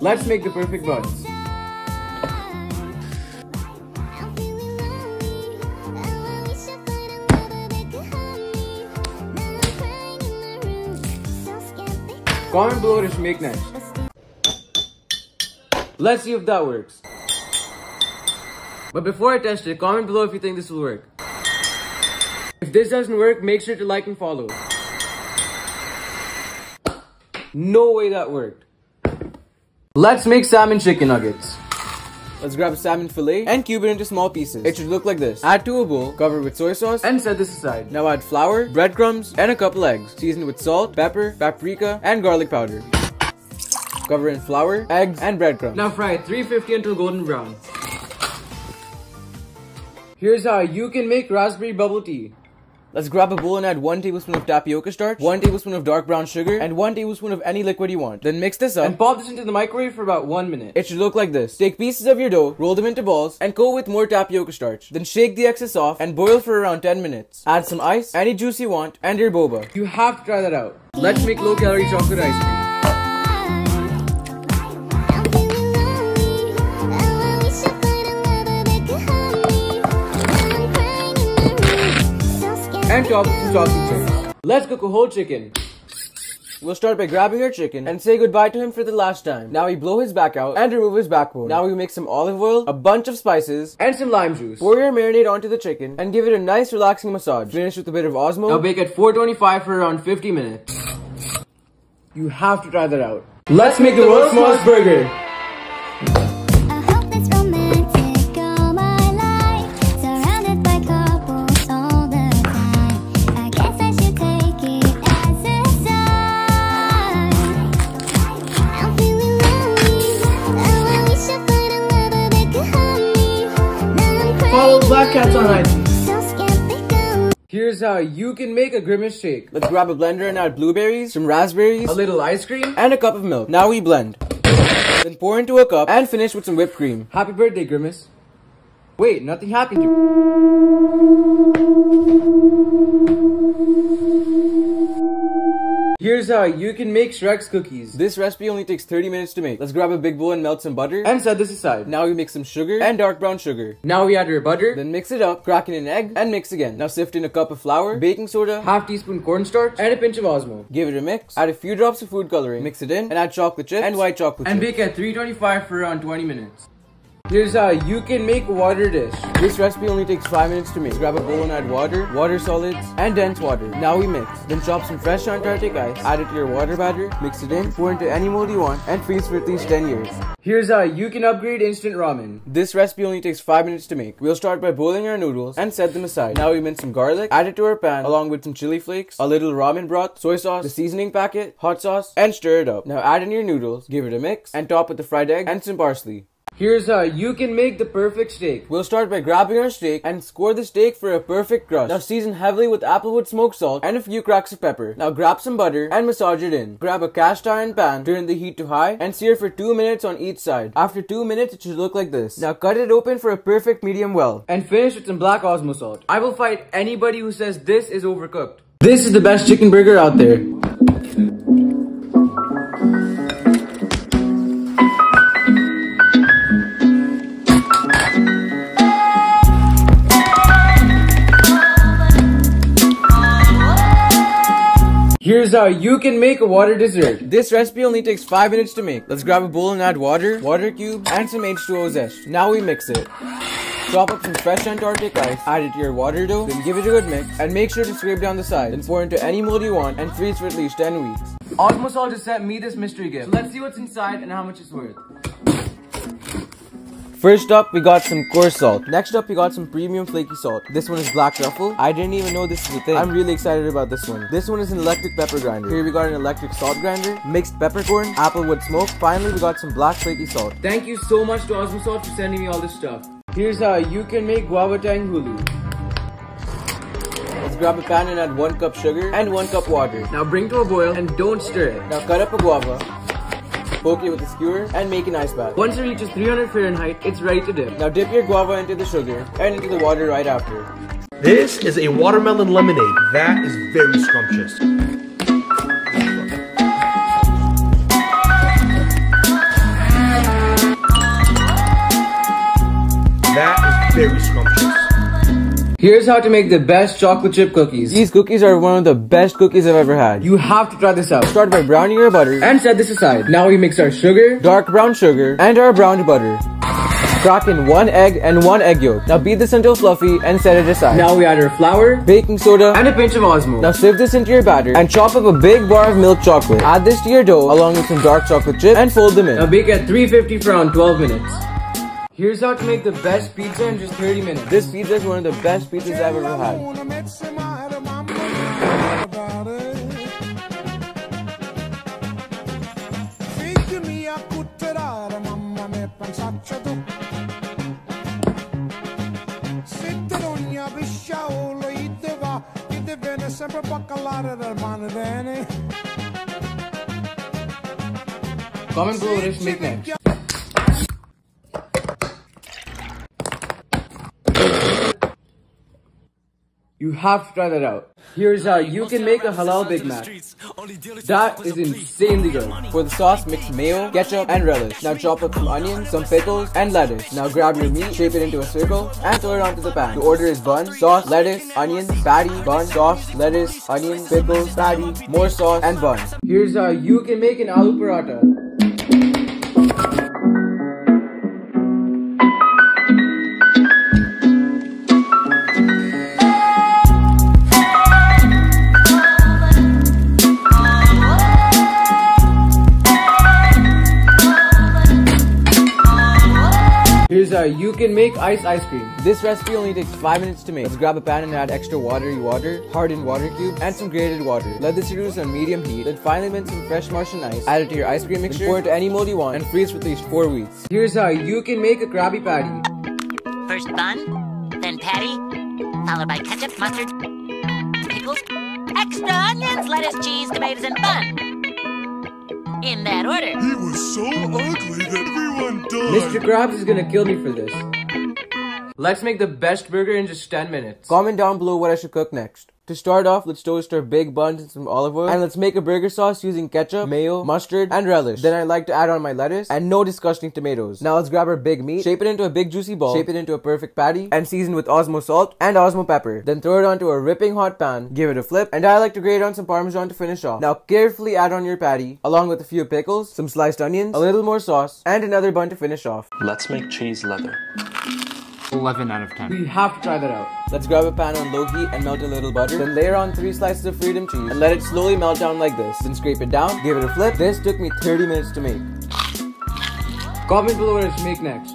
Let's make the perfect buns. Comment below what I should make next. Let's see if that works. But before I test it, comment below if you think this will work. If this doesn't work, make sure to like and follow. No way that worked. Let's make salmon chicken nuggets. Let's grab a salmon fillet and cube it into small pieces. It should look like this. Add to a bowl, cover with soy sauce, and set this aside. Now add flour, breadcrumbs, and a couple eggs. Season with salt, pepper, paprika, and garlic powder. Cover in flour, eggs, and breadcrumbs. Now fry at 350 until golden brown. Here's how you can make raspberry bubble tea. Let's grab a bowl and add 1 tablespoon of tapioca starch, 1 tablespoon of dark brown sugar, and 1 tablespoon of any liquid you want. Then mix this up and pop this into the microwave for about 1 minute. It should look like this. Take pieces of your dough, roll them into balls, and coat with more tapioca starch. Then shake the excess off and boil for around 10 minutes. Add some ice, any juice you want, and your boba. You have to try that out. Let's make low-calorie chocolate ice cream. And top with some chocolate chips. Let's cook a whole chicken. We'll start by grabbing our chicken and say goodbye to him for the last time. Now we blow his back out and remove his backbone. Now we mix some olive oil, a bunch of spices, and some lime juice. Pour your marinade onto the chicken and give it a nice relaxing massage. Finish with a bit of Osmo. Now bake at 425 for around 50 minutes. You have to try that out. Let's make the world's smallest burger. Follow Black Cats on IG. Here's how you can make a grimace shake. Let's grab a blender and add blueberries, some raspberries, a little ice cream, and a cup of milk. Now we blend. Then pour into a cup and finish with some whipped cream. Happy birthday, Grimace. Wait, nothing happened to Here's how you can make Shrek's cookies. This recipe only takes 30 minutes to make. Let's grab a big bowl and melt some butter and set this aside. Now we mix some sugar and dark brown sugar. Now we add our butter, then mix it up, crack in an egg, and mix again. Now sift in a cup of flour, baking soda, half teaspoon cornstarch, and a pinch of Osmo. Give it a mix, add a few drops of food coloring, mix it in, and add chocolate chips and white chocolate chips. And bake at 325 for around 20 minutes. Here's how you can make a water dish. This recipe only takes 5 minutes to make. Grab a bowl and add water, water solids, and dense water. Now we mix. Then chop some fresh Antarctic ice, add it to your water batter, mix it in, pour into any mold you want, and freeze for at least 10 years. Here's how you can upgrade instant ramen. This recipe only takes 5 minutes to make. We'll start by boiling our noodles and set them aside. Now we mince some garlic, add it to our pan, along with some chili flakes, a little ramen broth, soy sauce, the seasoning packet, hot sauce, and stir it up. Now add in your noodles, give it a mix, and top with the fried egg and some parsley. Here's how you can make the perfect steak. We'll start by grabbing our steak and score the steak for a perfect crust. Now season heavily with applewood smoked salt and a few cracks of pepper. Now grab some butter and massage it in. Grab a cast iron pan, turn the heat to high, and sear for 2 minutes on each side. After 2 minutes, it should look like this. Now cut it open for a perfect medium well. And finish with some black Osmo salt. I will fight anybody who says this is overcooked. This is the best chicken burger out there. Here's how you can make a water dessert. This recipe only takes 5 minutes to make. Let's grab a bowl and add water, water cubes, and some H2O zest. Now we mix it. Chop up some fresh Antarctic ice, add it to your water dough, then give it a good mix, and make sure to scrape down the side. Then pour into any mold you want and freeze for at least 10 weeks. Osmo Salt just sent me this mystery gift. So let's see what's inside and how much it's worth. First up, we got some coarse salt. Next up, we got some premium flaky salt. This one is black truffle. I didn't even know this was a thing. I'm really excited about this one. This one is an electric pepper grinder. Here we got an electric salt grinder, mixed peppercorn, applewood smoke. Finally, we got some black flaky salt. Thank you so much to Osmo Salt for sending me all this stuff. Here's how you can make guava tang hulu. Let's grab a pan and add 1 cup sugar and 1 cup water. Now bring to a boil and don't stir it. Now cut up a guava. Poke it with a skewer and make an ice bath. Once it reaches 300 Fahrenheit, it's ready to dip. Now dip your guava into the sugar and into the water right after. This is a watermelon lemonade. That is very scrumptious. very scrumptious. Here's how to make the best chocolate chip cookies. These cookies are one of the best cookies I've ever had. You have to try this out. Start by browning your butter and set this aside. Now we mix our sugar, dark brown sugar, and our browned butter. Crack in 1 egg and 1 egg yolk. Now beat this until fluffy and set it aside. Now we add our flour, baking soda, and a pinch of Osmo. Now sieve this into your batter and chop up a big bar of milk chocolate. Add this to your dough along with some dark chocolate chip and fold them in. Now bake at 350 for around 12 minutes. Here's how to make the best pizza in just 30 minutes. This pizza is one of the best pizzas I've ever had. Comment below what I should make next. You have to try that out. Here's how you can make a halal Big Mac. That is insanely good. For the sauce, mix mayo, ketchup, and relish. Now chop up some onions, some pickles, and lettuce. Now grab your meat, shape it into a circle, and throw it onto the pan. The order is bun, sauce, lettuce, onions, patty, bun, sauce, lettuce, onions, pickles, patty, more sauce, and bun. Here's how you can make an aloo paratha. Here's how you can make ice cream. This recipe only takes 5 minutes to make. Let's grab a pan and add extra watery water, hardened water cube, and some grated water. Let this reduce on medium heat. Then finally mince some fresh Martian ice. Add it to your ice cream mixture, pour it to any mold you want, and freeze for at least 4 weeks. Here's how you can make a Krabby Patty. First bun, then patty, followed by ketchup, mustard, pickles, extra onions, lettuce, cheese, tomatoes, and bun. In that order. He was so ugly that everyone died. Mr. Krabs is gonna kill me for this. Let's make the best burger in just 10 minutes. Comment down below what I should cook next. To start off, let's toast our big buns in some olive oil. And let's make a burger sauce using ketchup, mayo, mustard, and relish. Then I like to add on my lettuce and no disgusting tomatoes. Now let's grab our big meat, shape it into a big juicy ball, shape it into a perfect patty, and season with Osmo salt and Osmo pepper. Then throw it onto a ripping hot pan, give it a flip, and I like to grate on some Parmesan to finish off. Now carefully add on your patty, along with a few pickles, some sliced onions, a little more sauce, and another bun to finish off. Let's make cheese leather. 11 out of 10. We have to try that out. Let's grab a pan on low heat and melt a little butter. Then layer on 3 slices of Freedom cheese and let it slowly melt down like this. Then scrape it down, give it a flip. This took me 30 minutes to make. Comment below what I should make next.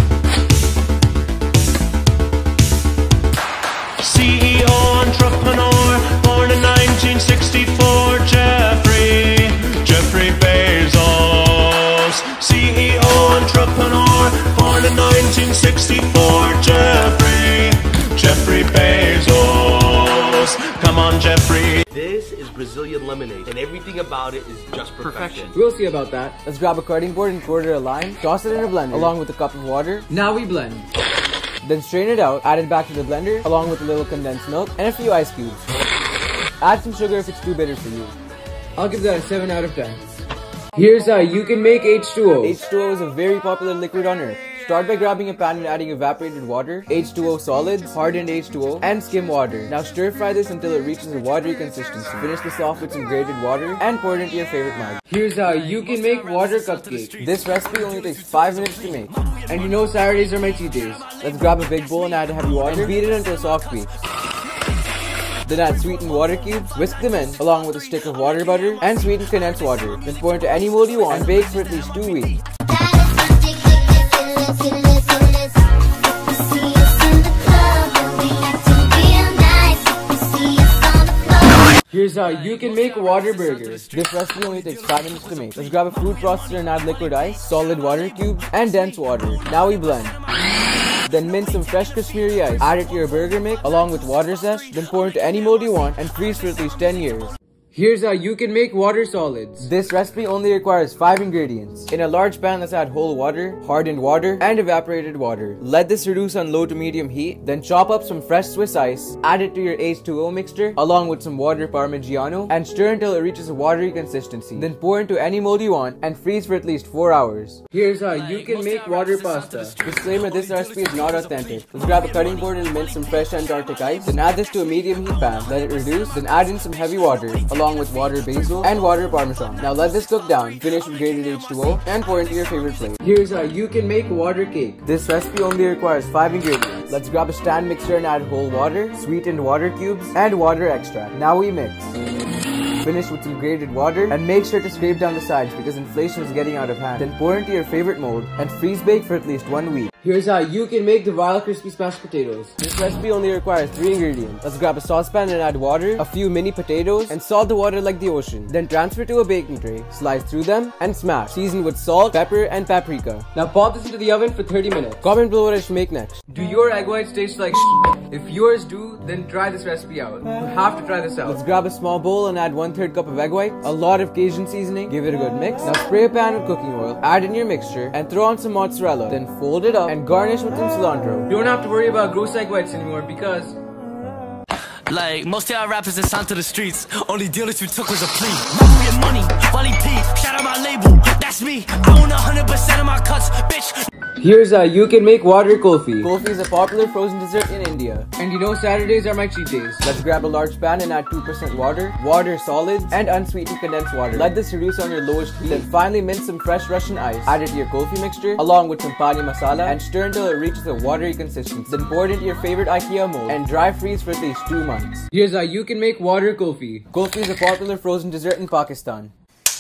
CEO entrepreneur, born in 1964, Jeffrey Bezos. CEO entrepreneur, born in 1964, Jeffrey Bezos. Come on, Jeffrey. This is Brazilian lemonade, and everything about it is just perfection. We'll see about that. Let's grab a cutting board and quarter a lime, toss it in a blender, along with a cup of water. Now we blend. Then strain it out, add it back to the blender, along with a little condensed milk and a few ice cubes. Add some sugar if it's too bitter for you. I'll give that a 7 out of 10. Here's how you can make H2O. H2O is a very popular liquid on Earth. Start by grabbing a pan and adding evaporated water, H2O solids, hardened H2O, and skim water. Now stir fry this until it reaches a watery consistency. Finish this off with some grated water and pour it into your favorite mug. Here's how you can make water cupcake. This recipe only takes 5 minutes to make. And you know Saturdays are my cheat days. Let's grab a big bowl and add heavy water and beat it until soft peaks. Then add sweetened water cubes, whisk them in, along with a stick of water butter and sweetened condensed water. Then pour into any mold you want and bake for at least 2 weeks. Here's how you can make water burgers. This recipe only takes 5 minutes to make. Let's grab a food processor and add liquid ice, solid water cubes, and dense water. Now we blend. Then mince some fresh Kashmiri ice. Add it to your burger mix along with water zest. Then pour into any mold you want and freeze for at least 10 years. Here's how you can make water solids. This recipe only requires 5 ingredients. In a large pan, let's add whole water, hardened water, and evaporated water. Let this reduce on low to medium heat. Then chop up some fresh Swiss ice, add it to your H2O mixture along with some water Parmigiano, and stir until it reaches a watery consistency. Then pour into any mold you want and freeze for at least 4 hours. Here's how you can make water pasta. Disclaimer, this recipe is not authentic. Let's grab a cutting board and mince some fresh Antarctic ice. Then add this to a medium heat pan. Let it reduce. Then add in some heavy water along with water basil and water Parmesan. Now let this cook down. Finish with grated H2O and pour into your favorite plate. Here's how you can make water cake. This recipe only requires 5 ingredients. Let's grab a stand mixer and add whole water, sweetened water cubes, and water extract. Now we mix. Finish with some grated water and make sure to scrape down the sides because inflation is getting out of hand. Then pour into your favorite mold and freeze bake for at least 1 week. Here's how you can make the vile crispy smashed potatoes. This recipe only requires 3 ingredients. Let's grab a saucepan and add water, a few mini potatoes, and salt the water like the ocean. Then transfer to a baking tray, slice through them, and smash. Season with salt, pepper, and paprika. Now pop this into the oven for 30 minutes. Comment below what I should make next. Do your egg whites taste like shit? If yours do, then try this recipe out. You have to try this out. Let's grab a small bowl and add 1/3 cup of egg whites, a lot of Cajun seasoning, give it a good mix. Now spray a pan with cooking oil, add in your mixture, and throw on some mozzarella. Then fold it up and garnish with some cilantro. You don't have to worry about gross egg whites anymore because like most of y'all rappers that signed to the streets, only dealers we took was a plea. Mafia money, Wally P, shout out my label, that's me. I own 100% of my cuts, bitch. Here's how you can make water kulfi. Kulfi is a popular frozen dessert in India. And you know Saturdays are my cheat days. Let's grab a large pan and add 2% water, water solids, and unsweetened condensed water. Let this reduce on your lowest heat. Then finally mince some fresh Russian ice. Add it to your kulfi mixture along with some pani masala and stir until it reaches a watery consistency. Then pour it into your favorite IKEA mold and dry freeze for at least 2 months. Here's how you can make water kulfi. Kulfi is a popular frozen dessert in Pakistan.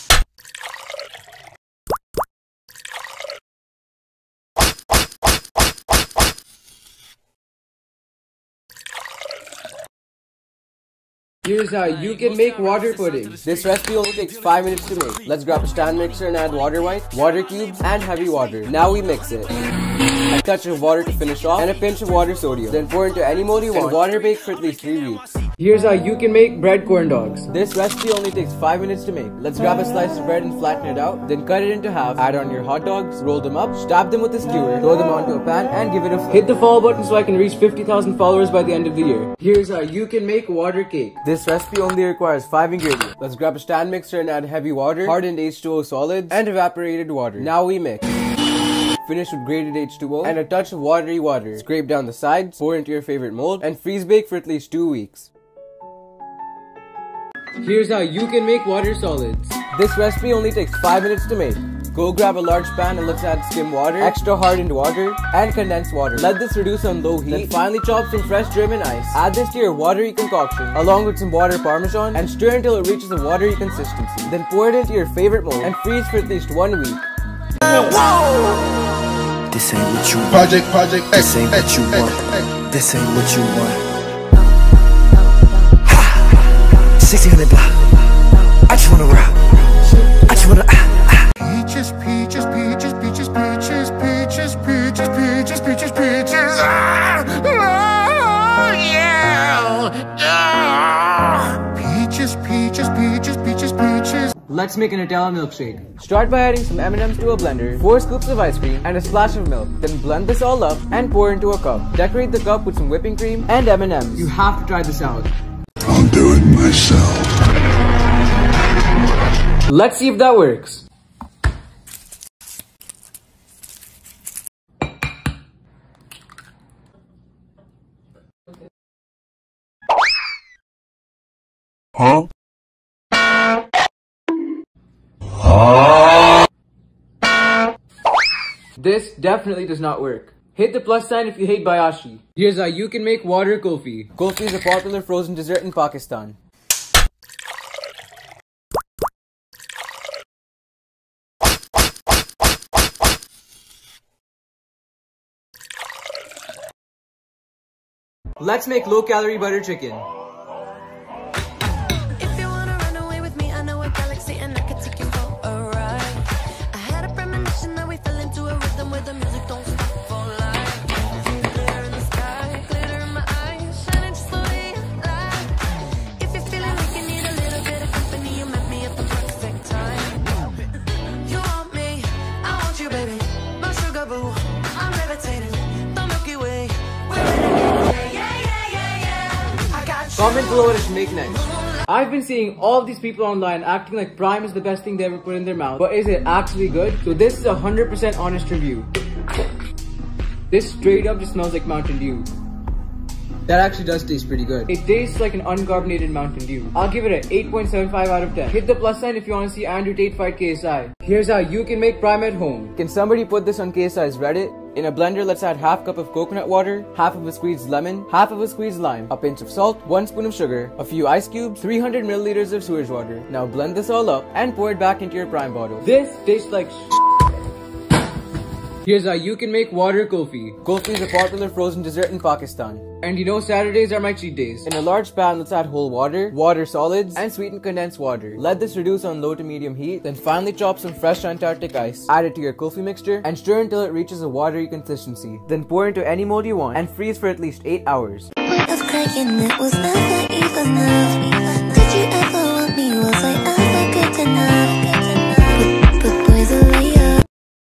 Here's how you can make water pudding. This recipe only takes 5 minutes to make. Let's grab a stand mixer and add water white, water cubes, and heavy water. Now we mix it. A touch of water to finish off and a pinch of water sodium. Then pour into any mold you want and water bake for at least 3 weeks. Here's how you can make bread corn dogs. This recipe only takes 5 minutes to make. Let's grab a slice of bread and flatten it out. Then cut it into half. Add on your hot dogs, roll them up, stab them with a skewer, throw them onto a pan, and give it a flip. Hit the follow button so I can reach 50,000 followers by the end of the year. Here's how you can make water cake. This recipe only requires 5 ingredients. Let's grab a stand mixer and add heavy water, hardened H2O solids, and evaporated water. Now we mix. Finish with grated H2O and a touch of watery water. Scrape down the sides, pour into your favorite mold, and freeze bake for at least 2 weeks. Here's how you can make water solids. This recipe only takes 5 minutes to make. Go grab a large pan and let's add skim water, extra hardened water, and condensed water. Let this reduce on low heat. Then finally chop some fresh German ice. Add this to your watery concoction along with some water Parmesan and stir until it reaches a watery consistency. Then pour it into your favorite mold and freeze for at least 1 week. This ain't what you want. This ain't what you want. This ain't what you want. 1600 block. I just wanna rock. I just wanna Peaches, peaches, peaches, peaches, peaches, peaches, peaches, peaches, peaches, peaches. Ah! Oh, yeah! Peaches, peaches, peaches, peaches, peaches. Let's make an Nutella milkshake. Start by adding some M&Ms to a blender, 4 scoops of ice cream, and a splash of milk. Then blend this all up and pour into a cup. Decorate the cup with some whipping cream and M&Ms. You have to try this out. I'll do it myself. Let's see if that works. Huh? This definitely does not work. Hit the plus sign if you hate Bayashi. Here's how you can make water kulfi. Kulfi is a popular frozen dessert in Pakistan. Let's make low-calorie butter chicken. Comment below what I should make next. I've been seeing all these people online acting like Prime is the best thing they ever put in their mouth, but is it actually good? So this is a 100% honest review. This straight up just smells like Mountain Dew. That actually does taste pretty good. It tastes like an uncarbonated Mountain Dew. I'll give it an 8.75 out of 10. Hit the plus sign if you want to see Andrew Tate fight KSI. Here's how you can make Prime at home. Can somebody put this on KSI's Reddit? In a blender, let's add half cup of coconut water, half of a squeezed lemon, half of a squeezed lime, a pinch of salt, 1 spoon of sugar, a few ice cubes, 300 milliliters of sewage water. Now blend this all up and pour it back into your Prime bottle. This tastes like Here's how you can make water kulfi. Kulfi is a popular frozen dessert in Pakistan. And you know Saturdays are my cheat days. In a large pan, let's add whole water, water solids, and sweetened condensed water. Let this reduce on low to medium heat. Then finally chop some fresh Antarctic ice. Add it to your kulfi mixture and stir until it reaches a watery consistency. Then pour into any mold you want and freeze for at least 8 hours. Did you ever want me? Was I ever good enough? But boys are way up.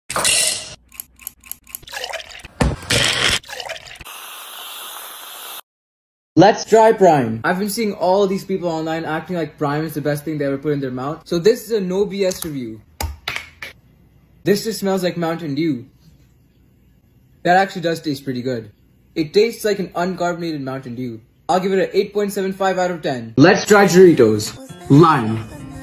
Let's try Prime. I've been seeing all these people online acting like Prime is the best thing they ever put in their mouth. So this is a no BS review. This just smells like Mountain Dew. That actually does taste pretty good. It tastes like an uncarbonated Mountain Dew. I'll give it an 8.75 out of 10. Let's try Doritos. Lime.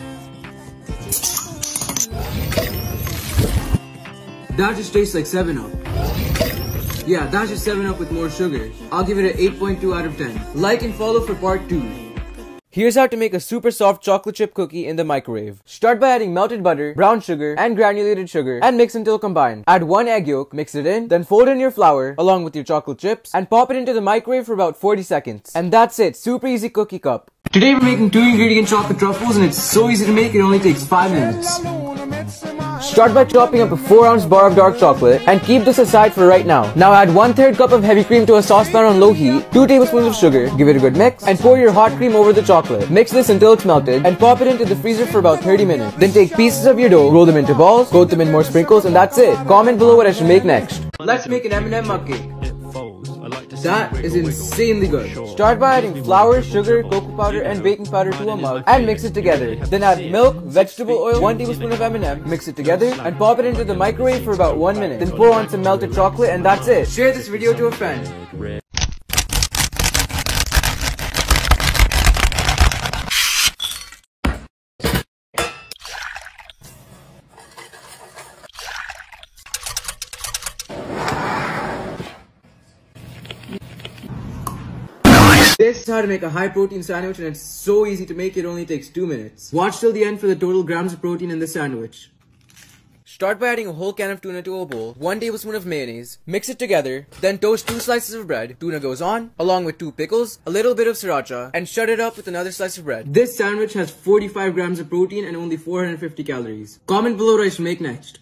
That just tastes like 7-Up. Yeah, that's just 7-Up with more sugar. I'll give it an 8.2 out of 10. Like and follow for part 2. Here's how to make a super soft chocolate chip cookie in the microwave. Start by adding melted butter, brown sugar, and granulated sugar, and mix until combined. Add 1 egg yolk, mix it in, then fold in your flour, along with your chocolate chips, and pop it into the microwave for about 40 seconds. And that's it, super easy cookie cup. Today we're making 2-ingredient chocolate truffles, and it's so easy to make, it only takes 5 minutes. Start by chopping up a 4-ounce bar of dark chocolate and keep this aside for right now. Now add 1/3 cup of heavy cream to a saucepan on low heat, 2 tablespoons of sugar, give it a good mix, and pour your hot cream over the chocolate. Mix this until it's melted and pop it into the freezer for about 30 minutes. Then take pieces of your dough, roll them into balls, coat them in more sprinkles, and that's it. Comment below what I should make next. Let's make an M&M mug cake. That is insanely good. Start by adding flour, sugar, cocoa powder, and baking powder to a mug and mix it together. Then add milk, vegetable oil, 1 tablespoon of M&M, mix it together, and pop it into the microwave for about 1 minute. Then pour on some melted chocolate, and that's it. Share this video to a friend. This is how to make a high protein sandwich, and it's so easy to make, it only takes 2 minutes. Watch till the end for the total grams of protein in the sandwich. Start by adding a whole can of tuna to a bowl, 1 tablespoon of mayonnaise, mix it together, then toast 2 slices of bread. Tuna goes on, along with 2 pickles, a little bit of sriracha, and shut it up with another slice of bread. This sandwich has 45 grams of protein and only 450 calories. Comment below what I should make next.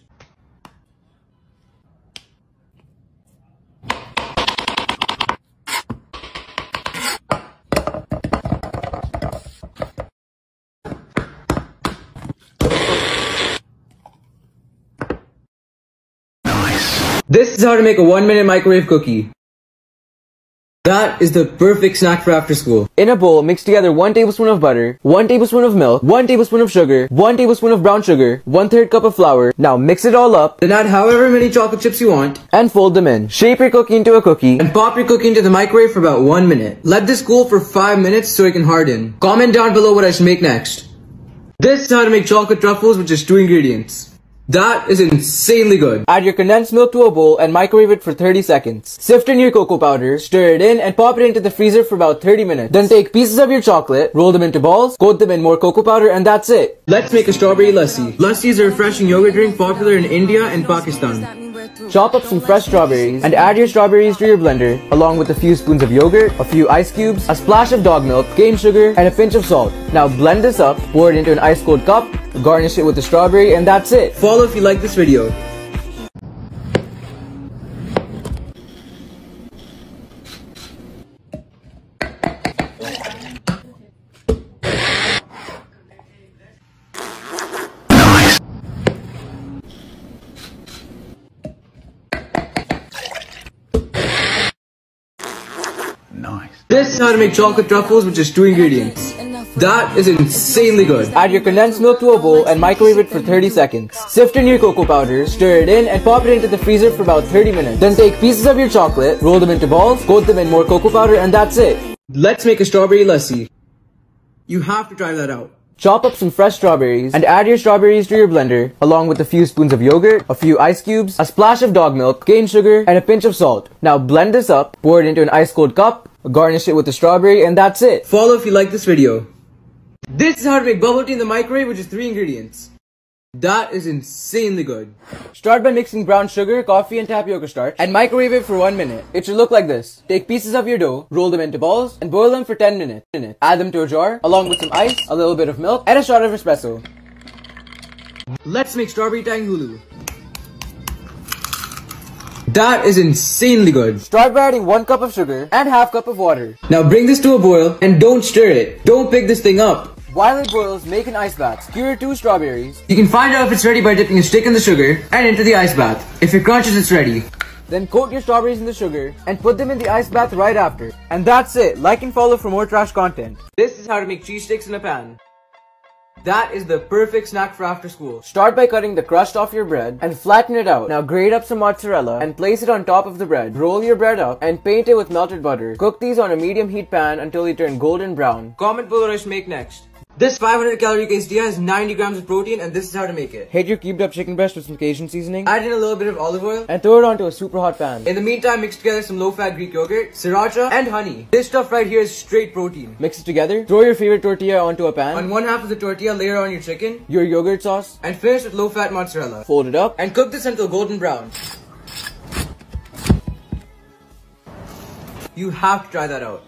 This is how to make a 1-minute microwave cookie. That is the perfect snack for after school. In a bowl, mix together 1 tablespoon of butter, 1 tablespoon of milk, 1 tablespoon of sugar, 1 tablespoon of brown sugar, 1/3 cup of flour. Now mix it all up, then add however many chocolate chips you want, and fold them in. Shape your cookie into a cookie, and pop your cookie into the microwave for about 1 minute. Let this cool for 5 minutes so it can harden. Comment down below what I should make next. This is how to make chocolate truffles with just 2 ingredients. That is insanely good. Add your condensed milk to a bowl and microwave it for 30 seconds. Sift in your cocoa powder, stir it in, and pop it into the freezer for about 30 minutes. Then take pieces of your chocolate, roll them into balls, coat them in more cocoa powder, and that's it. Let's make a strawberry lassi. Lassi is a refreshing yogurt drink popular in India and Pakistan. Chop up some fresh strawberries and add your strawberries to your blender, along with a few spoons of yogurt, a few ice cubes, a splash of dog milk, cane sugar, and a pinch of salt. Now blend this up, pour it into an ice cold cup, garnish it with the strawberry, and that's it. Follow if you like this video. This is how to make chocolate truffles, which is 2 ingredients. That is insanely good. Add your condensed milk to a bowl and microwave it for 30 seconds. Sift in your cocoa powder, stir it in, and pop it into the freezer for about 30 minutes. Then take pieces of your chocolate, roll them into balls, coat them in more cocoa powder, and that's it. Let's make a strawberry lassi. You have to try that out. Chop up some fresh strawberries and add your strawberries to your blender along with a few spoons of yogurt, a few ice cubes, a splash of dog milk, cane sugar, and a pinch of salt. Now blend this up, pour it into an ice cold cup, garnish it with the strawberry, and that's it. Follow if you like this video. This is how to make bubble tea in the microwave, which is 3 ingredients. That is insanely good. Start by mixing brown sugar, coffee, and tapioca starch and microwave it for 1 minute. It should look like this. Take pieces of your dough, roll them into balls, and boil them for 10 minutes. Add them to a jar, along with some ice, a little bit of milk, and a shot of espresso. Let's make strawberry tang hulu. That is insanely good. Start by adding 1 cup of sugar and half cup of water. Now bring this to a boil and don't stir it. Don't pick this thing up. While it boils, make an ice bath. Skewer 2 strawberries. You can find out if it's ready by dipping a stick in the sugar and into the ice bath. If it crunches, it's ready. Then coat your strawberries in the sugar and put them in the ice bath right after. And that's it. Like and follow for more trash content. This is how to make cheese sticks in a pan. That is the perfect snack for after school. Start by cutting the crust off your bread and flatten it out. Now grate up some mozzarella and place it on top of the bread. Roll your bread up and paint it with melted butter. Cook these on a medium heat pan until they turn golden brown. Comment below what I should make next. This 500 calorie quesadilla has 90 grams of protein, and this is how to make it. Heat your cubed up chicken breast with some Cajun seasoning. Add in a little bit of olive oil and throw it onto a super hot pan. In the meantime, mix together some low-fat Greek yogurt, sriracha, and honey. This stuff right here is straight protein. Mix it together. Throw your favorite tortilla onto a pan. On one half of the tortilla, layer on your chicken, your yogurt sauce, and finish with low-fat mozzarella. Fold it up and cook this until golden brown. You have to try that out.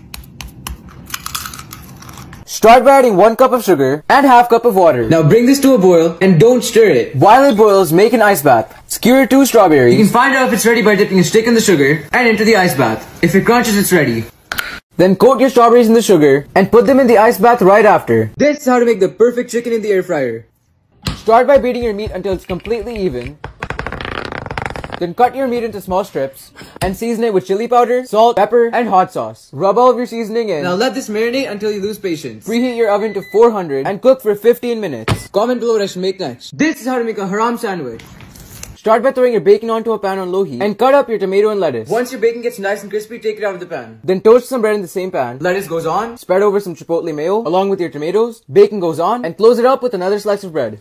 Start by adding 1 cup of sugar and half cup of water. Now bring this to a boil and don't stir it. While it boils, make an ice bath. Skewer 2 strawberries. You can find out if it's ready by dipping a stick in the sugar and into the ice bath. If it crunches, it's ready. Then coat your strawberries in the sugar and put them in the ice bath right after. This is how to make the perfect chicken in the air fryer. Start by beating your meat until it's completely even. Then cut your meat into small strips and season it with chili powder, salt, pepper, and hot sauce. Rub all of your seasoning in. Now let this marinate until you lose patience. Preheat your oven to 400 and cook for 15 minutes. Comment below what I should make next. This is how to make a haram sandwich. Start by throwing your bacon onto a pan on low heat and cut up your tomato and lettuce. Once your bacon gets nice and crispy, take it out of the pan. Then toast some bread in the same pan. Lettuce goes on, spread over some chipotle mayo along with your tomatoes. Bacon goes on, and close it up with another slice of bread.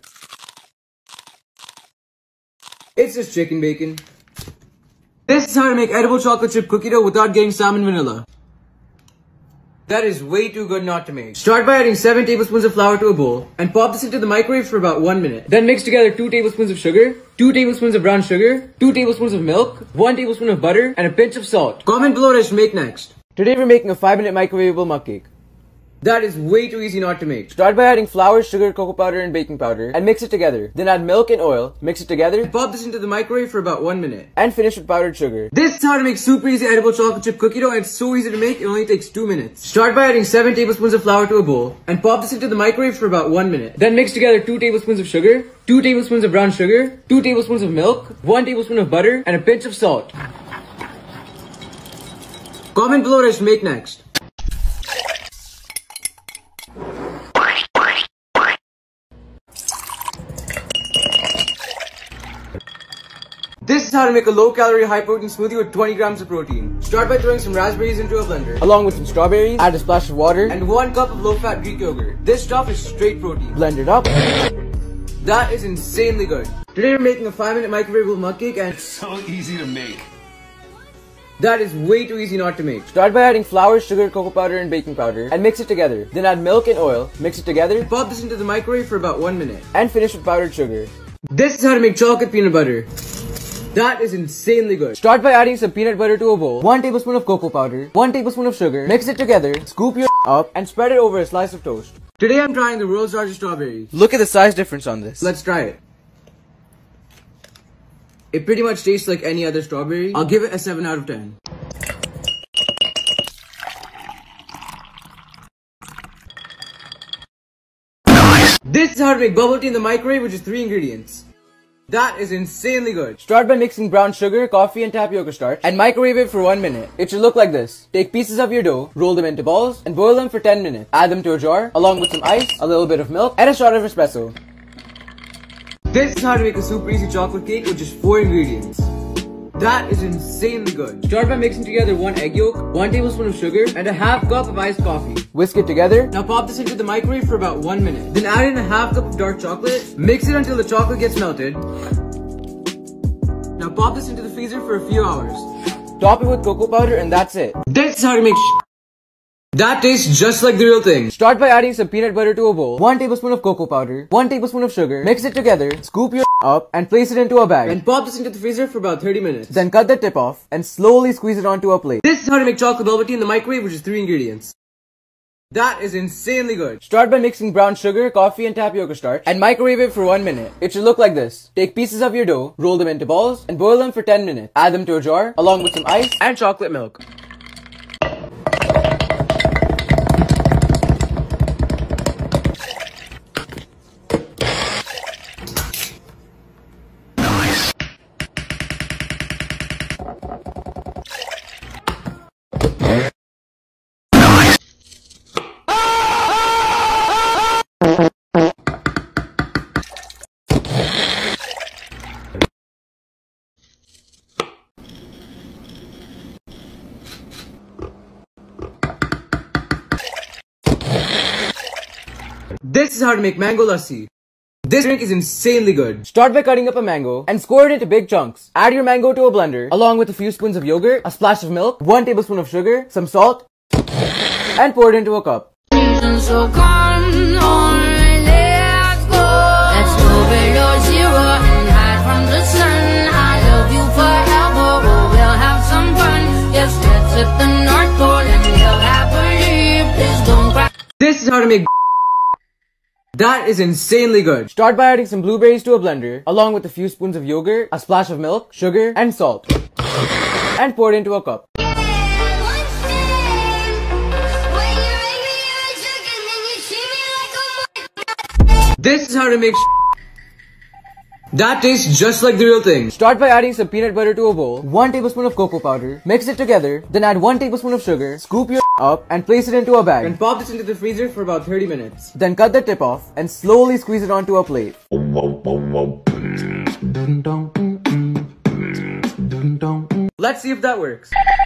It's just chicken bacon. This is how to make edible chocolate chip cookie dough without getting salmon vanilla. That is way too good not to make. Start by adding 7 tablespoons of flour to a bowl and pop this into the microwave for about 1 minute. Then mix together 2 tablespoons of sugar, 2 tablespoons of brown sugar, 2 tablespoons of milk, 1 tablespoon of butter, and a pinch of salt. Comment below what I should make next. Today we're making a 5-minute microwavable mug cake. That is way too easy not to make. Start by adding flour, sugar, cocoa powder, and baking powder and mix it together. Then add milk and oil, mix it together, and pop this into the microwave for about 1 minute. And finish with powdered sugar. This is how to make super easy edible chocolate chip cookie dough, and it's so easy to make, it only takes 2 minutes. Start by adding 7 tablespoons of flour to a bowl and pop this into the microwave for about 1 minute. Then mix together 2 tablespoons of sugar, 2 tablespoons of brown sugar, 2 tablespoons of milk, 1 tablespoon of butter, and a pinch of salt. Comment below what I should make next. This is how to make a low-calorie, high-protein smoothie with 20 grams of protein. Start by throwing some raspberries into a blender, along with some strawberries, add a splash of water, and 1 cup of low-fat Greek yogurt. This stuff is straight protein. Blend it up. That is insanely good. Today we're making a 5-minute microwavable mug cake, and it's so easy to make. That is way too easy not to make. Start by adding flour, sugar, cocoa powder, and baking powder and mix it together. Then add milk and oil, mix it together, and pop this into the microwave for about 1 minute. And finish with powdered sugar. This is how to make chocolate peanut butter. That is insanely good. Start by adding some peanut butter to a bowl, 1 tablespoon of cocoa powder, 1 tablespoon of sugar, mix it together, scoop your up, and spread it over a slice of toast. Today I'm trying the world's largest strawberry. Look at the size difference on this. Let's try it. It pretty much tastes like any other strawberry. I'll give it a 7 out of 10. This is how to make bubble tea in the microwave, which is 3 ingredients. That is insanely good. Start by mixing brown sugar, coffee, and tapioca starch and microwave it for 1 minute. It should look like this. Take pieces of your dough, roll them into balls, and boil them for 10 minutes. Add them to a jar, along with some ice, a little bit of milk, and a shot of espresso. This is how to make a super easy chocolate cake with just 4 ingredients. That is insanely good. Start by mixing together 1 egg yolk, 1 tablespoon of sugar, and a half cup of iced coffee. Whisk it together. Now pop this into the microwave for about 1 minute. Then add in a half cup of dark chocolate. Mix it until the chocolate gets melted. Now pop this into the freezer for a few hours. Top it with cocoa powder and that's it. This is how to make that tastes just like the real thing. Start by adding some peanut butter to a bowl, 1 tablespoon of cocoa powder, 1 tablespoon of sugar, mix it together, scoop your up and place it into a bag. And pop this into the freezer for about 30 minutes. Then cut the tip off and slowly squeeze it onto a plate. This is how to make chocolate velvet tea in the microwave, which is 3 ingredients. That is insanely good. Start by mixing brown sugar, coffee, and tapioca starch and microwave it for 1 minute. It should look like this. Take pieces of your dough, roll them into balls, and boil them for 10 minutes. Add them to a jar, along with some ice and chocolate milk. This is how to make mango lassi. This drink is insanely good. Start by cutting up a mango and score it into big chunks. Add your mango to a blender along with a few spoons of yogurt, a splash of milk, 1 tablespoon of sugar, some salt, and pour it into a cup. So come on, let's go. Let's go below zero and hide from the sun. I love you forever, oh, we'll have some fun. Yes, let's hit the North Pole and live happily. Please don't cry. This is how to make that is insanely good. Start by adding some blueberries to a blender, along with a few spoons of yogurt, a splash of milk, sugar, and salt. And pour it into a cup. This is how to make that tastes just like the real thing. Start by adding some peanut butter to a bowl, 1 tablespoon of cocoa powder, mix it together, then add 1 tablespoon of sugar, scoop your up and place it into a bag. And pop this into the freezer for about 30 minutes. Then cut the tip off and slowly squeeze it onto a plate. Let's see if that works.